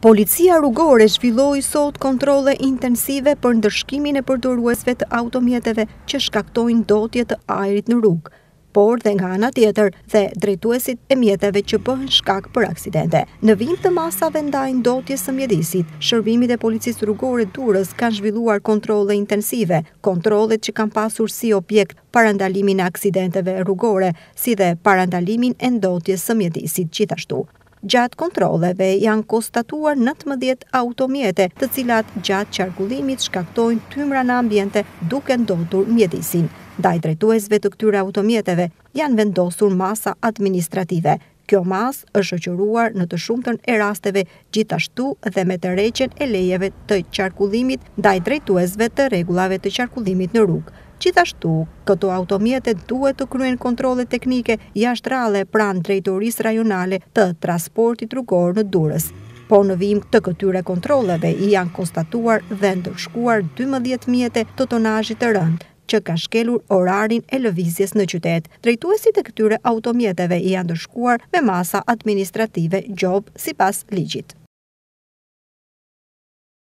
Policia rrugore zhvilloi sot kontrolle intensive për ndërshkimin e përdoruesve të automjeteve që shkaktojnë ndotje të ajrit në rrugë, por dhe nga ana tjetër dhe drejtuesit e mjeteve që bëhen shkak për aksidente. Në vim të masave ndaj ndotjes së mjedisit, shërbimit e policisë rrugore Durrës kanë zhvilluar kontrolle intensive, kontrollet që kanë pasur si objekt parandalimin e aksidenteve rrugore, si dhe parandalimin e ndotjes së mjedisit gjithashtu. Gjatë kontrolleve janë konstatuar 19 automjete, të cilat gjatë qarkullimit shkaktojnë tymra në ambiente duke ndotur mjedisin. Ndaj drejtuesve të këtyre automjeteve janë vendosur masa administrative. Kjo masë është shoqëruar në të shumtën e rasteve gjithashtu dhe me tërheqjen e lejeve të qarkullimit ndaj drejtuesve të rregullave të qarkullimit në rrugë. Gjithashtu, këto automjete duhet të kryejnë kontrolle teknike jashtrale pranë drejtorisë rajonale të transportit rrugor në Durrës. Po në vim të këtyre kontrolleve janë konstatuar dhe ndërshkuar 12 mjete të tonazhit të rënd, që ka shkelur orarin e lëvizjes në qytet. Drejtuesit e këtyre automjeteve janë ndërshkuar me masa administrative gjobë sipas ligjit.